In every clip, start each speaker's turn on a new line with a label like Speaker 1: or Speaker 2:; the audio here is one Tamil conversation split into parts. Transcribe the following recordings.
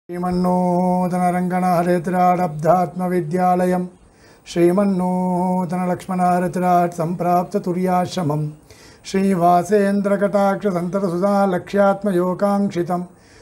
Speaker 1: श्रीमन्नूतनरङ्गनाहरेतिराडब्धात्मविद्यालयं श्रीमन्नूतनलक्ष्मणाहरेतिराट् सम्प्राप्ततुर्याश्रमं श्रीवासेन्द्रकटाक्षसन्ततसुधालक्ष्यात्मयोगाङ्क्षितं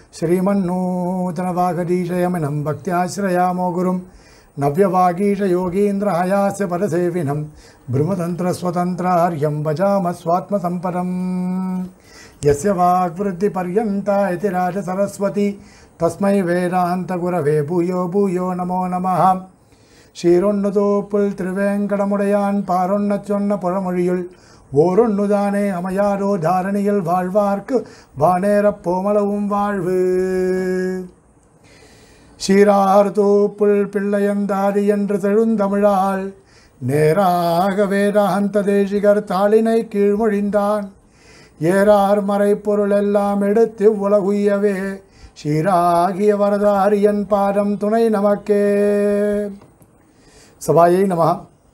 Speaker 1: श्रीमन्नूतनवागदीशयमिनं भक्त्याश्रयामो गुरुं नव्यवागीशयोगीन्द्रहयास्य परसेविनं ब्रह्मतन्त्रस्वतन्त्रार्यं भजामः स्वात्मसम्पदं यस्य वाग्वृत्तिपर्यन्ता इति राजसरस्वती तस्मै वेदान्तगुरवे भूयो भूयो नमो नमः ஷீரொன்னுதோப்புள் திருவேங்கடமுடையான் பாரொன்னச்சொன்ன புறமொழியுள் ஓரொன்னுதானே அமையாரோ தாரணியில் வாழ்வார்க்கு வானேரப் போமளவும் வாழ்வு சீரார் தோப்புள் பிள்ளையந்தாதி என்று செழுந்தமிழால் நேராக வேதாந்த தேசிகர் தாளினை கீழ்மொழிந்தான் ஏறார் மறைப்பொருள் எல்லாம் எடுத்து உலகுயவே ஷீராகிய வரதாரியன் பாதம் துணை நமக்கே. சபாயை நமஹ.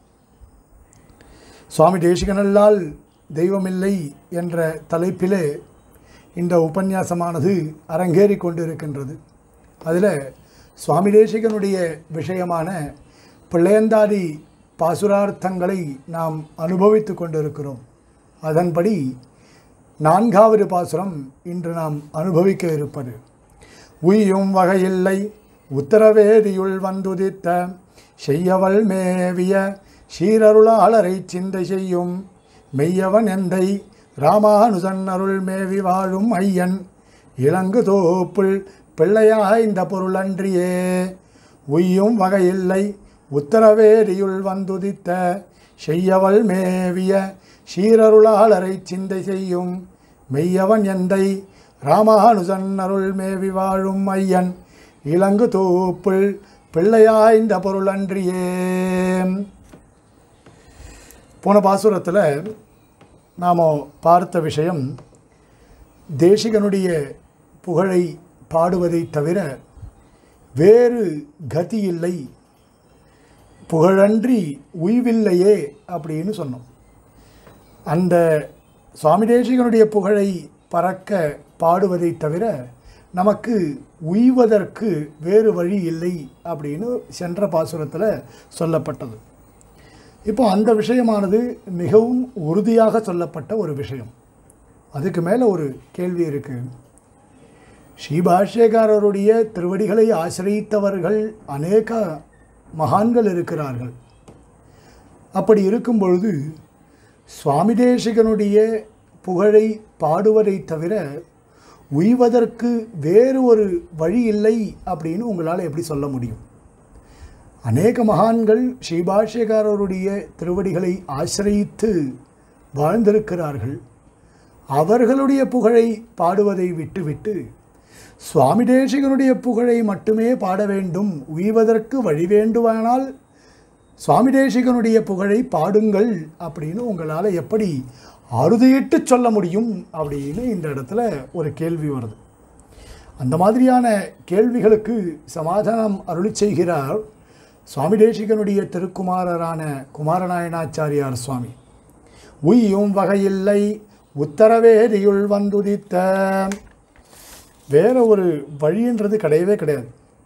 Speaker 1: சுவாமி தேசிகனல்லால் தெய்வமில்லை என்ற தலைப்பிலே இந்த உபன்யாசமானது அரங்கேறி கொண்டிருக்கின்றது. அதில் சுவாமி தேசிகனுடைய விஷயமான பிள்ளையந்தாதி பாசுரார்த்தங்களை நாம் அனுபவித்து கொண்டிருக்கிறோம். அதன்படி 4வது பாசுரம் இன்று நாம் அனுபவிக்க இருப்பது உய்யும் வகையில்லை உத்தரவேதியுள் வந்துதித்த செய்யவள் மேவிய சீரருளாளரை சிந்தை செய்யும் மெய்யவன் எந்தை ராமானுஜன் அருள் மேவி வாழும் ஐயன் இளங்கு தோப்புள் பிள்ளையாய் இந்த பொருள் அன்றியே. உய்யும் வகையில்லை உத்தரவேதியுள் வந்துதித்த செய்யவள் மேவிய சீரருளாளரை சிந்தை செய்யும் மெய்யவன் எந்தை ராமானுஜன் அருள் மேவி வாழும் ஐயன் இளங்கு தோப்புள் பிள்ளையாய்ந்த பொருள் அன்றியே. போன பாசுரத்தில் நாம் பார்த்த விஷயம் தேசிகனுடைய புகழை பாடுவதை தவிர வேறு கதி இல்லை, புகழன்றி உய்வில்லையே அப்படின்னு சொன்னோம். அந்த சுவாமி தேசிகனுடைய புகழை பறக்க பாடுவதை தவிர நமக்கு உய்வதற்கு வேறு வழி இல்லை அப்படின்னு சென்ற பாசுரத்தில் சொல்லப்பட்டது. இப்போ அந்த விஷயமானது மிகவும் உறுதியாக சொல்லப்பட்ட ஒரு விஷயம். அதுக்கு மேலே ஒரு கேள்வி இருக்குது. ஸ்ரீபாஷ்யக்காரருடைய திருவடிகளை ஆசிரியத்தவர்கள் அநேக மகான்கள் இருக்கிறார்கள். அப்படி இருக்கும் பொழுது சுவாமி தேசிகனுடைய புகழை பாடுவதை தவிர உய்வதற்கு வேறு ஒரு வழி இல்லை அப்படின்னு உங்களால் எப்படி சொல்ல முடியும்? அநேக மகான்கள் ஸ்ரீபாஷ்யக்காரருடைய திருவடிகளை ஆசிரியித்து வாழ்ந்திருக்கிறார்கள். அவர்களுடைய புகழை பாடுவதை விட்டுவிட்டு சுவாமி தேசிகனுடைய புகழை மட்டுமே பாட வேண்டும், உய்வதற்கு வழி வேண்டுமானால் சுவாமி தேசிகனுடைய புகழை பாடுங்கள் அப்படின்னு உங்களால் எப்படி அறுதியிட்டு சொல்ல முடியும் அப்படின்னு இந்த இடத்துல ஒரு கேள்வி வருது. அந்த மாதிரியான கேள்விகளுக்கு சமாதானம் அருளி செய்கிறார் சுவாமி தேசிகனுடைய திருக்குமாரரான குமாரநாயனாச்சாரியார் சுவாமி. உய்யும் வகையில்லை உத்தரவேதியுள் வந்துதித்த, வேற ஒரு வழின்றது கிடையவே கிடையாது.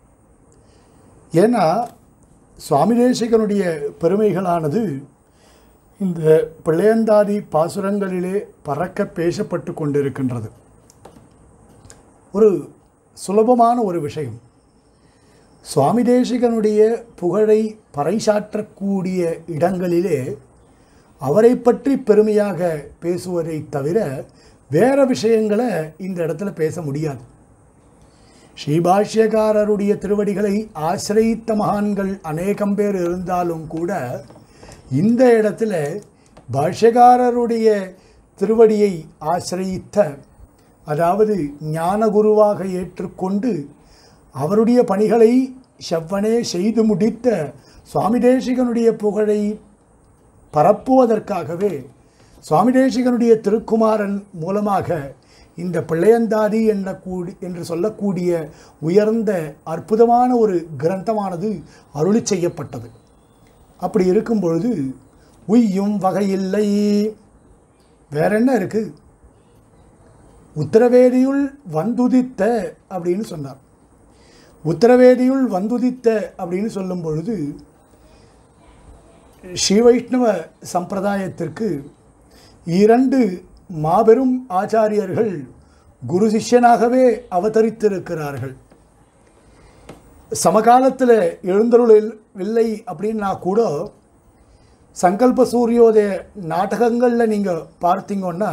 Speaker 1: ஏன்னா சுவாமி தேசிகனுடைய பெருமைகளானது இந்த பிள்ளையந்தாதி பாசுரங்களிலே பறக்க பேசப்பட்டு கொண்டிருக்கின்றது. ஒரு சுலபமான ஒரு விஷயம், சுவாமி தேசிகனுடைய புகழை பறைசாற்றக்கூடிய இடங்களிலே அவரை பற்றி பெருமையாக பேசுவதை தவிர வேறு விஷயங்களை இந்த இடத்துல பேச முடியாது. ஸ்ரீபாஷ்யக்காரருடைய திருவடிகளை ஆசிரியித்த மகான்கள் அநேகம் பேர் இருந்தாலும் கூட இந்த இடத்துல பாஷ்யக்காரருடைய திருவடியை ஆசிரியித்த, அதாவது ஞானகுருவாக ஏற்றுக்கொண்டு அவருடைய பணிகளை செவ்வனே செய்து முடித்த சுவாமி தேசிகனுடைய புகழை பரப்புவதற்காகவே சுவாமி தேசிகனுடைய திருக்குமாரன் மூலமாக இந்த பிள்ளையந்தாதி என்று சொல்லக்கூடிய உயர்ந்த அற்புதமான ஒரு கிரந்தமானது அருளி செய்யப்பட்டது. அப்படி இருக்கும் பொழுது உய்யும் வகையில்லை, வேற என்ன இருக்குது? உத்தரவேதியுள் வந்துதித்த அப்படின்னு சொன்னார். உத்தரவேதியுள் வந்துதித்த அப்படின்னு சொல்லும் பொழுது ஸ்ரீ வைஷ்ணவ சம்பிரதாயத்திற்கு 2 மாபெரும் ஆச்சாரியர்கள் குரு சிஷ்யனாகவே அவதரித்திருக்கிறார்கள். சமகாலத்தில் எழுந்தருளில்லை அப்படின்னா கூட சங்கல்ப சூரியோதய நாடகங்களில் நீங்கள் பார்த்தீங்கன்னா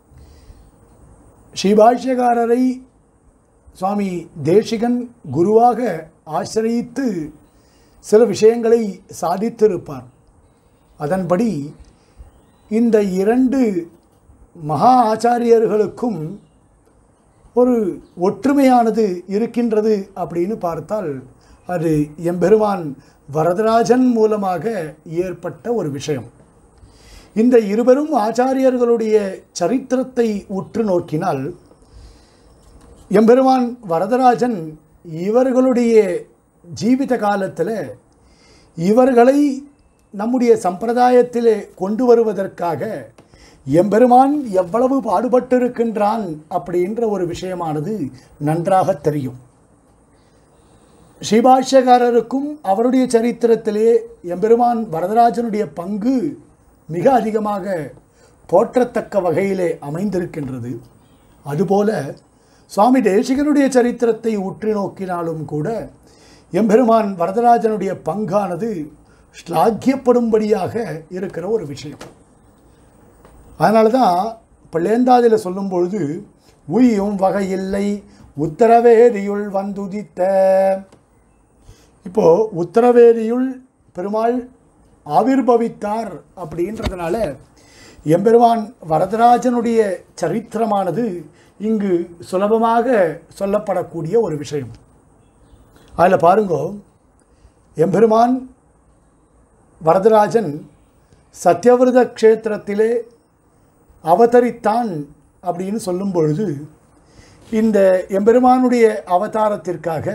Speaker 1: ஸ்ரீபாஷ்யகாரரை சுவாமி தேசிகன் குருவாக ஆசிரியித்து சில விஷயங்களை சாதித்திருப்பார். அதன்படி இந்த 2 மகா ஆச்சாரியர்களுக்கும் ஒரு ஒற்றுமையானது இருக்கின்றது அப்படின்னு பார்த்தால் அது எம்பெருமான் வரதராஜன் மூலமாக ஏற்பட்ட ஒரு விஷயம். இந்த இருவரும் ஆச்சாரியர்களுடைய சரித்திரத்தை உற்று நோக்கினால் எம்பெருமான் வரதராஜன் இவர்களுடைய ஜீவித காலத்தில் இவர்களை நம்முடைய சம்பிரதாயத்திலே கொண்டு வருவதற்காக எம்பெருமான் எவ்வளவு பாடுபட்டிருக்கின்றான் அப்படின்ற ஒரு விஷயமானது நன்றாக தெரியும். ஸ்ரீபாஷ்யகாரருக்கும் அவருடைய சரித்திரத்திலே எம்பெருமான் வரதராஜனுடைய பங்கு மிக அதிகமாக போற்றத்தக்க வகையிலே அமைந்திருக்கின்றது. அதுபோல சுவாமி தேசிகனுடைய சரித்திரத்தை உற்று நோக்கினாலும் கூட எம்பெருமான் வரதராஜனுடைய பங்கானது ஸ்லாக்கியப்படும்படியாக இருக்கிற ஒரு விஷயம். அதனால தான் பிள்ளையந்தாதியில் சொல்லும் பொழுது உய்யும் வகையில்லை உத்தரவேதியுள் வந்துதித்த. இப்போது உத்தரவேதியுள் பெருமாள் ஆவிர்பவித்தார் அப்படின்றதுனால எம்பெருமான் வரதராஜனுடைய சரித்திரமானது இங்கு சுலபமாக சொல்லப்படக்கூடிய ஒரு விஷயம். அதில் பாருங்கோ, எம்பெருமான் வரதராஜன் சத்யவிரத க்ஷேத்திரத்திலே அவதரித்தான் அப்படின்னு சொல்லும் பொழுது இந்த எம்பெருமானுடைய அவதாரத்திற்காக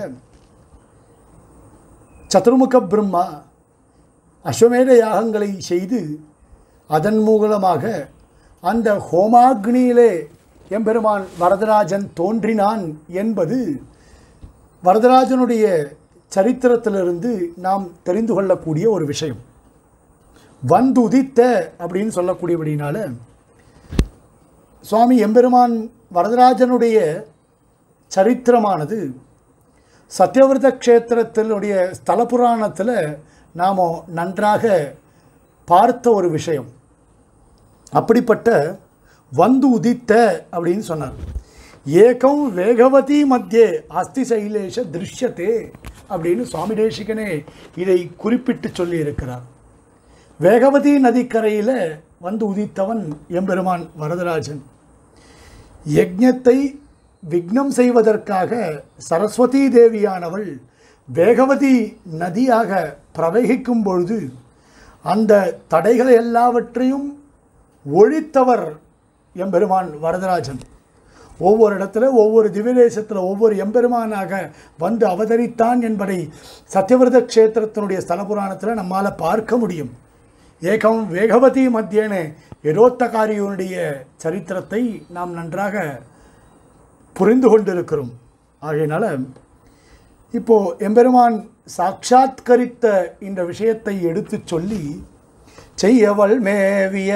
Speaker 1: சதுர்முக பிரம்மா அஸ்வமேத யாகங்களை செய்து அதன் மூலமாக அந்த ஹோமாக்னியிலே எம்பெருமான் வரதராஜன் தோன்றினான் என்பது வரதராஜனுடைய சரித்திரத்திலிருந்து நாம் தெரிந்து கொள்ளக்கூடிய ஒரு விஷயம். வந்துதித்த அப்படின்னு சொல்லக்கூடியபடினால சுவாமி எம்பெருமான் வரதராஜனுடைய சரித்திரமானது சத்யவிரத க்ஷேத்திரத்தினுடைய ஸ்தல புராணத்தில் நாம் நன்றாக பார்த்த ஒரு விஷயம். அப்படிப்பட்ட வந்து உதித்த அப்படின்னு சொன்னார். ஏகம் வேகவதி மத்தியே அஸ்தி சைலேஷ திருஷ்யத்தே அப்படின்னு சுவாமி தேசிகனே இதை குறிப்பிட்டு சொல்லியிருக்கிறார். வேகவதி நதிக்கரையில் வந்து உதித்தவன் எம்பெருமான் வரதராஜன். யஜ்ஞத்தை விக்னம் செய்வதற்காக சரஸ்வதி தேவியானவள் வேகவதி நதியாக பிரவகிக்கும் பொழுது அந்த தடைகளை எல்லாவற்றையும் ஒழித்தவர் எம்பெருமான் வரதராஜன். ஒவ்வொரு இடத்துல ஒவ்வொரு திவ்யதேசத்தில் ஒவ்வொரு எம்பெருமானாக வந்து அவதரித்தான் என்பதை சத்யவிரத க்ஷேத்திரத்தினுடைய ஸ்தல புராணத்தில் நம்மால் பார்க்க முடியும். ஏகம் வேகவதி மத்தியேன எரோத்தகாரியுடைய சரித்திரத்தை நாம் நன்றாக புரிந்து கொண்டிருக்கிறோம். ஆகையினால இப்போது எம்பெருமான் சாட்சாத்கரித்த இந்த விஷயத்தை எடுத்து சொல்லி செய்யவள் மேவிய.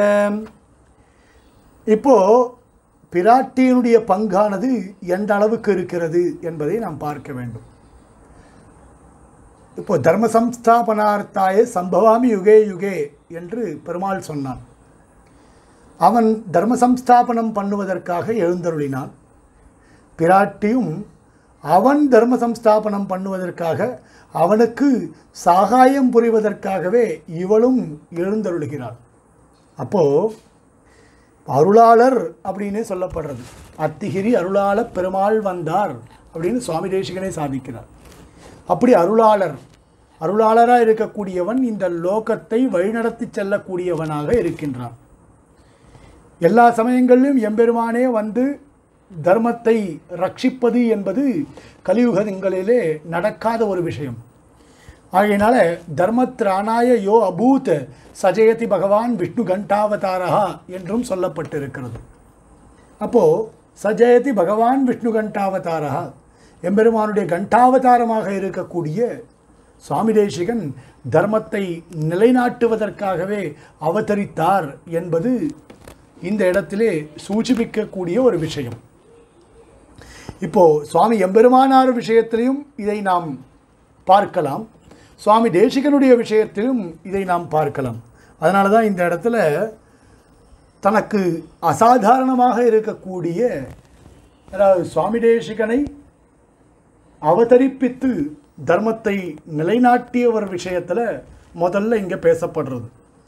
Speaker 1: இப்போது பிராட்டியினுடைய பங்கானது எந்த அளவுக்கு இருக்கிறது என்பதை நாம் பார்க்க வேண்டும். இப்போ தர்ம சம்ஸ்தாபனார்த்தாய சம்பவாமி யுகே யுகே என்று பெருமாள் சொன்னான். அவன் தர்ம சம்ஸ்தாபனம் பண்ணுவதற்காக எழுந்தருளினான். பிராட்டியும் அவன் தர்ம சம்ஸ்தாபனம் பண்ணுவதற்காக அவனுக்கு சகாயம் புரிவதற்காகவே இவளும் எழுந்தருளுகிறாள். அப்போது அருளாளர் அப்படின்னு சொல்லப்படுறது. அத்திகிரி அருளாள பெருமாள் வந்தார் அப்படின்னு சுவாமி தேசிகனே சாதிக்கிறார். அப்படி அருளாளராக இருக்கக்கூடியவன் இந்த லோகத்தை வழிநடத்தி செல்லக்கூடியவனாக இருக்கின்றான். எல்லா சமயங்களிலும் எம்பெருமானே வந்து தர்மத்தை ரட்சிப்பது என்பது கலியுகங்களிலே நடக்காத ஒரு விஷயம். ஆகையினால தர்மத்ராணாய யோ அபூத் சஜயதி பகவான் விஷ்ணு கண்டாவதாரா என்றும் சொல்லப்பட்டிருக்கிறது. அப்போது சஜயதி பகவான் விஷ்ணு கண்டாவதாரா, எம்பெருமானுடைய கண்டாவதாரமாக இருக்கக்கூடிய சுவாமி தேசிகன் தர்மத்தை நிலைநாட்டுவதற்காகவே அவதரித்தார் என்பது இந்த இடத்திலே சூச்சிப்பிக்கக்கூடிய ஒரு விஷயம். இப்போது சுவாமி எம்பெருமானார் விஷயத்திலையும் இதை நாம் பார்க்கலாம், சுவாமி தேசிகனுடைய விஷயத்திலும் இதை நாம் பார்க்கலாம். அதனால தான் இந்த இடத்துல தனக்கு அசாதாரணமாக இருக்கக்கூடிய, அதாவது சுவாமி தேசிகனை அவதரிப்பித்து தர்மத்தை நிலைநாட்டிய ஒரு விஷயத்தில் முதல்ல இங்கே பேசப்படுறது.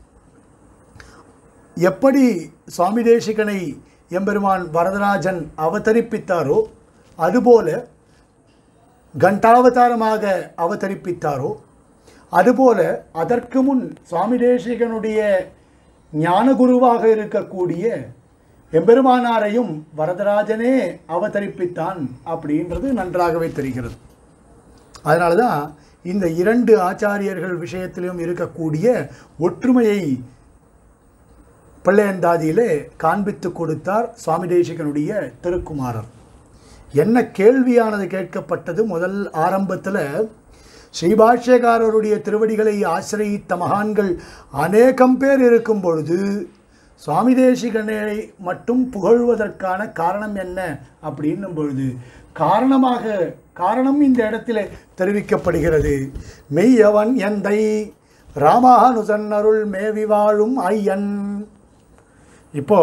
Speaker 1: எப்படி சுவாமி தேசிகனை எம்பெருமான் வரதராஜன் அவதரிப்பித்தாரோ அதுபோல கண்டாவதாரமாக அவதரிப்பித்தாரோ அதுபோல அதற்கு முன் சுவாமி தேசிகனுடைய ஞானகுருவாக இருக்கக்கூடிய எம்பெருமானாரையும் வரதராஜனே அவதரிப்பித்தான் அப்படின்றது நன்றாகவே தெரிகிறது. அதனால தான் இந்த இரண்டு ஆச்சாரியர்கள் விஷயத்திலும் இருக்கக்கூடிய ஒற்றுமையை பிள்ளையந்தாதியிலே காண்பித்து கொடுத்தார் சுவாமி தேசிகனுடைய திருக்குமாரர். என்ன கேள்வியானது கேட்கப்பட்டது? முதல் ஆரம்பத்தில் ஸ்ரீபாஷ்யக்காரருடைய திருவடிகளை ஆசிரியித்த மகான்கள் அநேகம் பேர் இருக்கும் பொழுது சுவாமி தேசிகனை மட்டும் புகழ்வதற்கான காரணம் என்ன அப்படின்னும் பொழுது காரணம் இந்த இடத்துல தெரிவிக்கப்படுகிறது. மெய்யவன் எந்தை ராமானுஜன் அருள் மேவி வாழும் ஐயன். இப்போ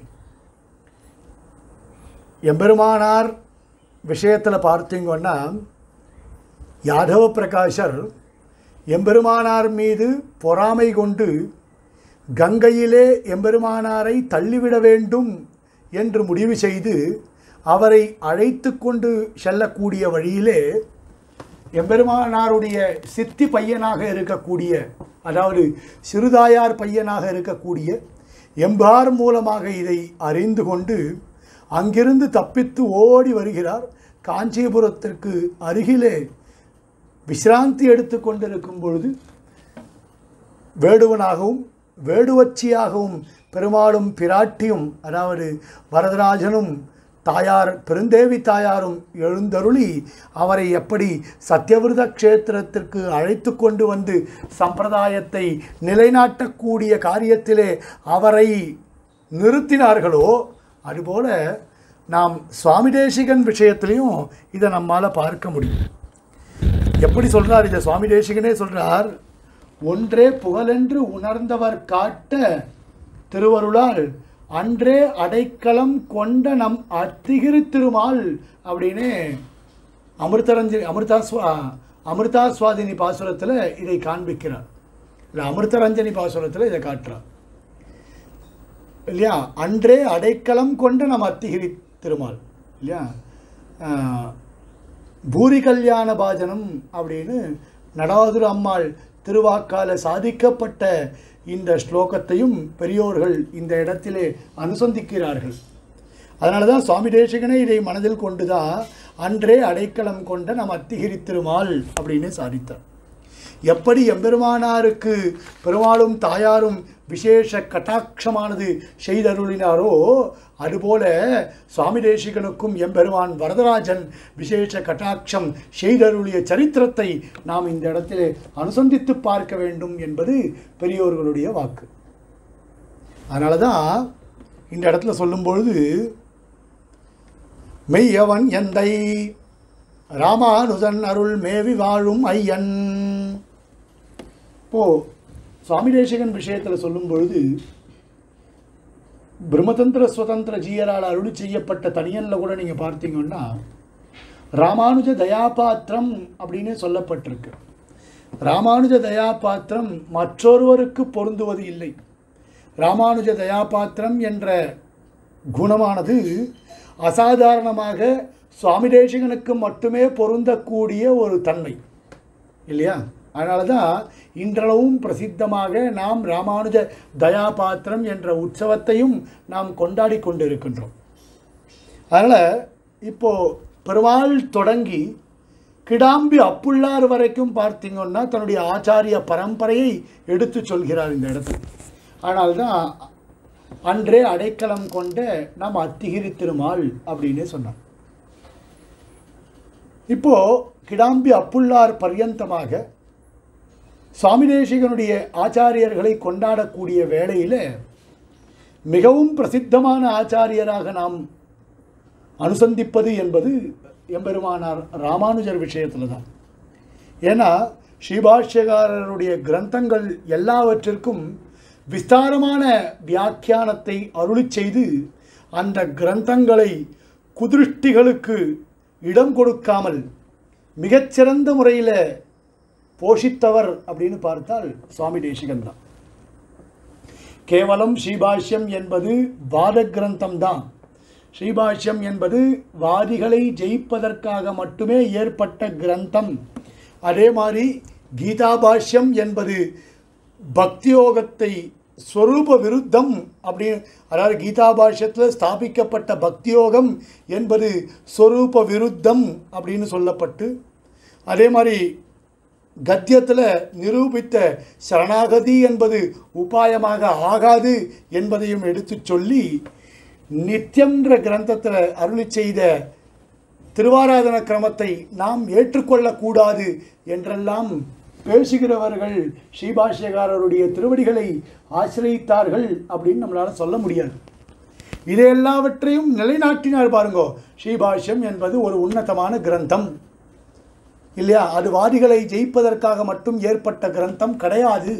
Speaker 1: எம்பெருமானார் விஷயத்தில் பார்த்தீங்கன்னா யாதவ பிரகாஷர் எம்பெருமானார் மீது பொறாமை கொண்டு கங்கையிலே எம்பெருமானாரை தள்ளிவிட வேண்டும் என்று முடிவு செய்து அவரை அழைத்து கொண்டு செல்லக்கூடிய வழியிலே எம்பெருமானாருடைய சித்தி பையனாக இருக்கக்கூடிய, அதாவது சிறுதாயார் பையனாக இருக்கக்கூடிய எம்பார் மூலமாக இதை அறிந்து கொண்டு அங்கிருந்து தப்பித்து ஓடி வருகிறார். காஞ்சிபுரத்திற்கு அருகிலே விசிராந்தி எடுத்து கொண்டிருக்கும் பொழுது வேடுவனாகவும் வேடுவச்சியாகவும் பெருமாளும் பிராட்டியும், அதாவது வரதராஜனும் தாயார் பெருந்தேவி தாயாரும் எழுந்தருளி அவரை எப்படி சத்யவிரத க்ஷேத்திரத்திற்கு அழைத்து கொண்டு வந்து சம்பிரதாயத்தை நிலைநாட்டக்கூடிய காரியத்திலே அவரை நிறுத்தினார்களோ அதுபோல நாம் சுவாமி தேசிகன் விஷயத்திலையும் இதை நம்மால் பார்க்க முடியும். எப்படி சொல்கிறார் இதை? சுவாமி தேசிகனே சொல்கிறார், ஒன்றே புகழென்று உணர்ந்தவர் காட்ட திருவருளால் அன்றே அடைக்கலம் கொண்ட நம் அத்திகிரி திருமால் அப்படின்னு அமிர்தாஸ்வாதினி பாசுரத்தில் இதை காண்பிக்கிறார். இல்லை, அமிர்தரஞ்சனி பாசுரத்தில் இதை காட்டுறார் இல்லையா? அன்றே அடைக்கலம் கொண்ட நம் அத்திகிரி திருமால் இல்லையா? பூரி கல்யாண பாஜனம் அப்படின்னு நடாதுர அம்மாள் திருவாக்கால சாதிக்கப்பட்ட இந்த ஸ்லோகத்தையும் பெரியோர்கள் இந்த இடத்திலே அனுசந்திக்கிறார்கள். அதனால தான் சுவாமி தேசிகனை இதை மனதில் கொண்டுதான் அன்றே அடைக்கலம் கொண்ட நம் அத்திகிரி திருமால் அப்படின்னு சாதித்தார். எப்படி எம்பெருமானாருக்கு பெருமாளும் தாயாரும் விசேஷ கட்டாட்சமானது செய்தருளினாரோ அதுபோல சுவாமி தேசிகனுக்கும் எம்பெருமான் வரதராஜன் விசேஷ கட்டாட்சம் செய்தருளிய சரித்திரத்தை நாம் இந்த இடத்திலே அனுசந்தித்து பார்க்க வேண்டும் என்பது பெரியோர்களுடைய வாக்கு. அதனால தான் இந்த இடத்துல சொல்லும்பொழுது மெய்யவன் எந்தை ராமானுஜன் அருள் மேவி வாழும் ஐயன். இப்போது சுவாமி தேசிகன் விஷயத்தில் சொல்லும் பொழுது பிரம்மதந்திர சுதந்திர ஜீயரால் அருளி செய்யப்பட்ட தனியனில் கூட நீங்கள் பார்த்தீங்கன்னா ராமானுஜ தயாபாத்திரம் அப்படின்னு சொல்லப்பட்டிருக்கு. ராமானுஜ தயாபாத்திரம் மற்றொருவருக்கு பொருந்துவது இல்லை. ராமானுஜ தயாபாத்திரம் என்ற குணமானது அசாதாரணமாக சுவாமி தேசிகனுக்கு மட்டுமே பொருந்தக்கூடிய ஒரு தன்மை இல்லையா? அதனால தான் இன்றளவும் பிரசித்தமாக நாம் ராமானுஜ தயாபாத்திரம் என்ற உற்சவத்தையும் நாம் கொண்டாடி கொண்டிருக்கின்றோம். அதனால் இப்போது பெருமாள் தொடங்கி கிடாம்பி அப்புள்ளார் வரைக்கும் பார்த்தீங்கன்னா தன்னுடைய ஆச்சாரிய பரம்பரையை எடுத்து சொல்கிறார் இந்த இடத்துல. அதனால்தான் அன்றே அடைக்கலம் கொண்ட நாம் அத்திகிரி திருமால் அப்படின்னு சொன்னார். இப்போது கிடாம்பி அப்புள்ளார் பர்யந்தமாக சுவாமி தேசிகனுடைய ஆச்சாரியர்களை கொண்டாடக்கூடிய வேளையில் மிகவும் பிரசித்தமான ஆச்சாரியராக நாம் அனுசந்திப்பது என்பது எம்பெருமானார் ராமானுஜர் விஷயத்தில் தான். ஏன்னா ஸ்ரீபாஷ்யகாரருடைய கிரந்தங்கள் எல்லாவற்றிற்கும் விஸ்தாரமான வியாக்கியானத்தை அருளி செய்து அந்த கிரந்தங்களை குதிருஷ்டிகளுக்கு இடம் கொடுக்காமல் மிகச்சிறந்த முறையில் போஷித்தவர் அப்படின்னு பார்த்தால் சுவாமி தேசிகன் தான். கேவலம் ஸ்ரீபாஷ்யம் என்பது வாத கிரந்தம் தான். ஸ்ரீபாஷ்யம் என்பது வாதிகளை ஜெயிப்பதற்காக மட்டுமே ஏற்பட்ட கிரந்தம். அதே மாதிரி கீதாபாஷ்யம் என்பது பக்தியோகத்தை ஸ்வரூப விருத்தம் அப்படின்னு, அதாவது கீதாபாஷ்யத்தில் ஸ்தாபிக்கப்பட்ட பக்தியோகம் என்பது ஸ்வரூப விருத்தம் அப்படின்னு சொல்லப்பட்டு, அதே மாதிரி கத்தியத்தில் நிரூபித்த சரணாகதி என்பது உபாயமாக ஆகாது என்பதையும் எடுத்து சொல்லி, நித்தியம்ன்ற கிரந்தத்தில் அருளி செய்த திருவாராதன கிரமத்தை நாம் ஏற்றுக்கொள்ளக்கூடாது என்றெல்லாம் பேசுகிறவர்கள் ஸ்ரீபாஷ்யகாரருடைய திருவடிகளை ஆசிரியித்தார்கள் அப்படின்னு நம்மளால் சொல்ல முடியாது. இதை எல்லாவற்றையும் நிலைநாட்டினார் பாருங்கோ. ஸ்ரீபாஷ்யம் என்பது ஒரு உன்னதமான கிரந்தம் இல்லையா? அது வாதிகளை ஜெயிப்பதற்காக மட்டும் ஏற்பட்ட கிரந்தம் கிடையாது.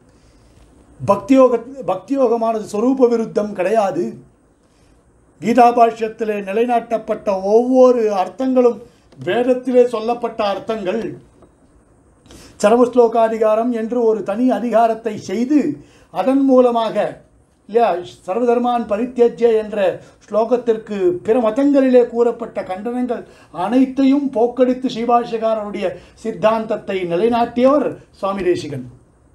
Speaker 1: பக்தியோகமானது சொரூப விருத்தம் கிடையாது. கீதாபாஷ்யத்திலே நிலைநாட்டப்பட்ட ஒவ்வொரு அர்த்தங்களும் வேதத்திலே சொல்லப்பட்ட அர்த்தங்கள். சரமஸ்லோகாதிகாரம் என்று ஒரு தனி அதிகாரத்தை செய்து அதன் மூலமாக இல்லையா சர்வதர்மான் பரித்யஜ்ய என்ற ஸ்லோகத்திற்கு பிற மதங்களிலே கூறப்பட்ட கண்டனங்கள் அனைத்தையும் போக்கடித்து ஸ்ரீபாஷ்யகாரருடைய சித்தாந்தத்தை நிலைநாட்டியவர் சுவாமி தேசிகன்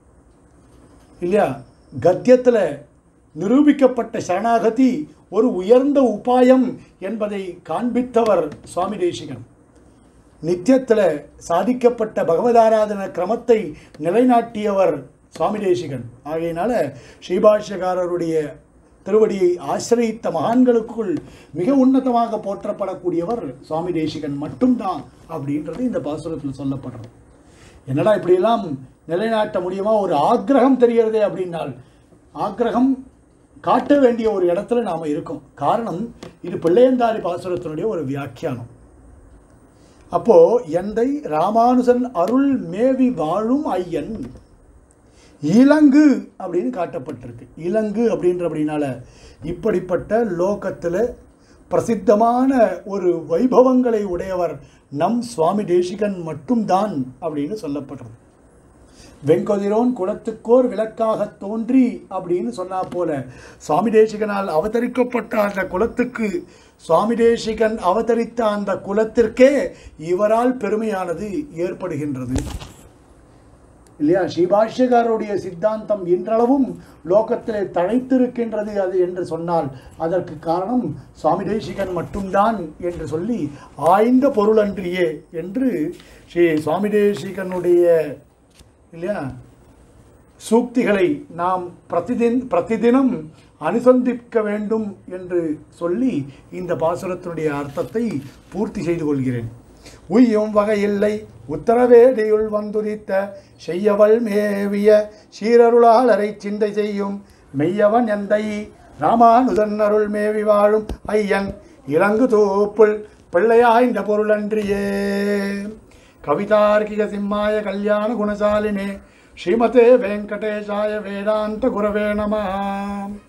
Speaker 1: இல்லையா? கத்தியத்தில் நிரூபிக்கப்பட்ட சரணாகதி ஒரு உயர்ந்த உபாயம் என்பதை காண்பித்தவர் சுவாமி தேசிகன். நித்தியத்தில் சாதிக்கப்பட்ட பகவதாராதன கிரமத்தை நிலைநாட்டியவர் சுவாமி தேசிகன். ஆகையினால ஸ்ரீபாஷ்யகாரருடைய திருவடியை ஆசிரியித்த மகான்களுக்குள் மிக உன்னதமாக போற்றப்படக்கூடியவர் சுவாமி தேசிகன் மட்டும்தான் அப்படின்றது இந்த பாசுரத்தில் சொல்லப்படுறது. என்னடா இப்படியெல்லாம் நிலைநாட்ட முடியுமா? ஒரு ஆக்ரகம் தெரிகிறதே அப்படின்னால், ஆக்ரகம் காட்ட வேண்டிய ஒரு இடத்துல நாம் இருக்கோம். காரணம், இது பிள்ளையந்தாரி பாசுரத்தினுடைய ஒரு வியாக்கியானம். அப்போது எந்தை ராமானுஜன் அருள் மேவி வாழும் ஐயன் இலங்கு அப்படின்னு காட்டப்பட்டிருக்கு. இலங்கு அப்படின்றபடினால இப்படிப்பட்ட லோகத்தில் பிரசித்தமான ஒரு வைபவங்களை உடையவர் நம் சுவாமி தேசிகன் மட்டும்தான் அப்படின்னு சொல்லப்படுறது. வெங்கதிரோன் குலத்துக்கோர் விளக்காக தோன்றி அப்படின்னு சொன்னா போல சுவாமி தேசிகனால் அவதரிக்கப்பட்ட அந்த குலத்துக்கு, சுவாமி தேசிகன் அவதரித்த அந்த குலத்திற்கே இவரால் பெருமையானது ஏற்படுகின்றது இல்லையா? ஸ்ரீபாஷ்யகாரருடைய சித்தாந்தம் இன்றளவும் லோகத்திலே தழைத்திருக்கின்றது அது என்று சொன்னால் அதற்கு காரணம் சுவாமி தேசிகன் மட்டும்தான் என்று சொல்லி ஆய்ந்த பொருளன்றியே என்று ஸ்ரீ சுவாமி தேசிகனுடைய இல்லையா சூக்திகளை நாம் பிரதிதினம் அனுசந்திக்க வேண்டும் என்று சொல்லி இந்த பாசுரத்தினுடைய அர்த்தத்தை பூர்த்தி செய்து கொள்கிறேன். உய்யும் வகையில்லை உத்தரவேதியுள் வந்துதித்த செய்யவள் மேவிய சீரருளாளரை சிந்தை செய்யும் மெய்யவன் எந்தை ராமானுஜன் அருள் மேவி வாழும் ஐயன் இலங்கு தூப்புள் பிள்ளையாய்ந்த பொருளன்றியே. கவிதார்க்கிக சிம்மாய கல்யாண குணசாலினே ஸ்ரீமதே வெங்கடேசாய வேதாந்த குரவே நமः.